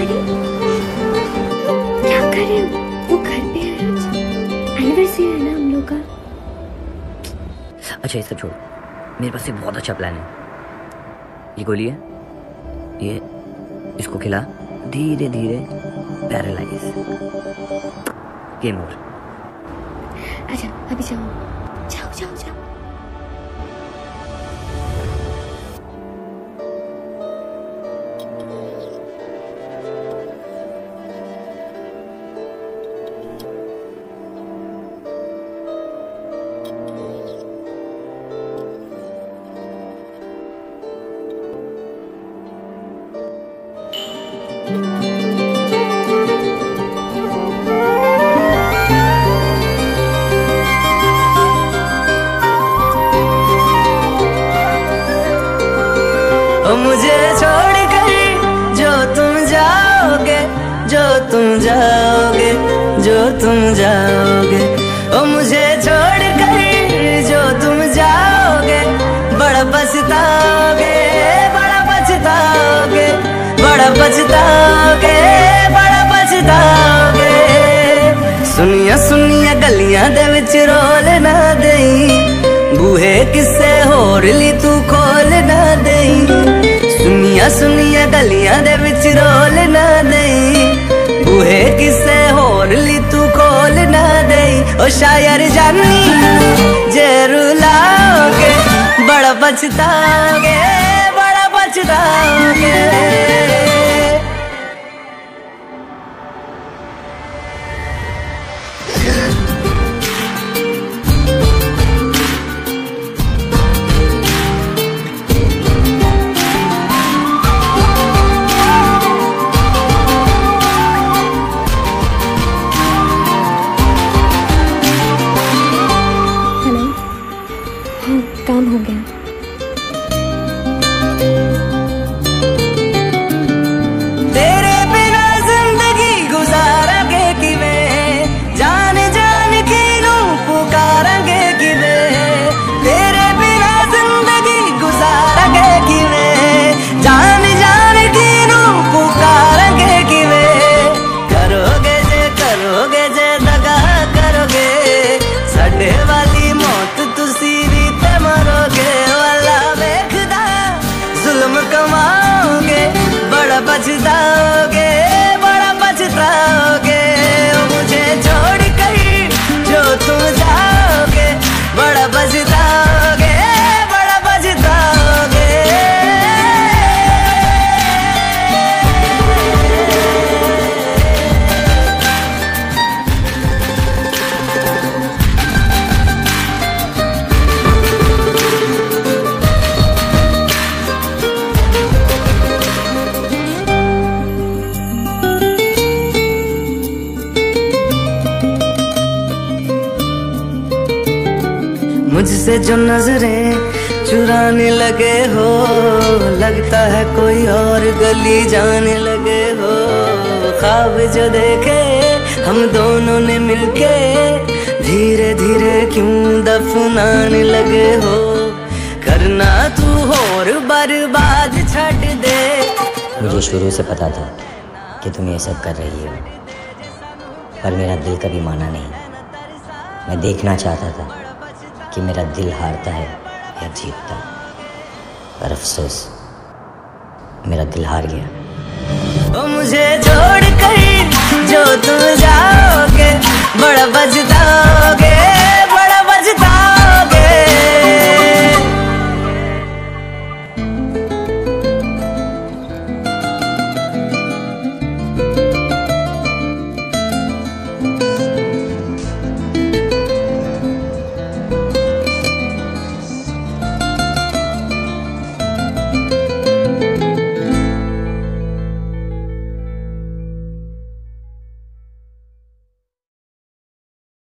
क्या कर रहे हो? वो घर पे है आज, एनिवर्सरी है ना हम लोग का। अच्छा ये सब छोड़, मेरे पास एक बहुत अच्छा प्लान है। ये गोली है, ये इसको खिला, धीरे धीरे पैरालाइज, गेम ओवर। अच्छा अभी जाओ जाओ जाओ जाओ। मुझे छोड़ कर जो तुम जाओगे, जो तुम जाओगे, जो तुम जाओगे, ओ मुझे छोड़ कर जो तुम जाओगे, बड़ा पछताओगे, बड़ा पछताओगे, बड़ा पछताओगे, बड़ा पछताओगे। सुनिया सुनिया गलियां दे विच रोल ना देई, बूहे किसे होर ली तू खोल ना देई। सुनिया सुनिया गलियां दे विच रोल ना देई, बूहे किसे होर ली तू खोल ना देई। ओ शायर जानी जे रुलाओगे, बड़ा पछताओगे, बड़ा पछताओगे। काम हो गया। तेरे बिना जिंदगी गुजारेंगे किवें, जान जान की नू पुकारेंगे किवें। तेरे बिना जिंदगी गुजारेंगे किवें, जान जान की नू पुकारेंगे किवें। करोगे जे दगा करोगे, साडे वाली मौत तुसी भी ते मरोगे। वाला वेखदा जुल्म कमाओगे, बड़ा पछताओगे, बड़ा पछताओगे। मुझे छोड़ कर जो तुम जाओगे, बड़ा पछताओगे, बड़ा पछताओगे। मुझसे जो नजरें चुराने लगे हो, लगता है कोई और गली जाने लगे हो। ख्वाब जो देखे हम दोनों ने मिलके, धीरे धीरे क्यों दफनाने लगे हो। करना तू और बर्बाद छड़ दे। मुझे शुरू से पता था कि तुम ये सब कर रही हो, पर मेरा दिल कभी माना नहीं। मैं देखना चाहता था कि मेरा दिल हारता है या जीतता, पर अफसोस मेरा दिल हार गया। ओ मुझे छोड़ कर जो तुम जाओगे, बड़ा पछताओगे,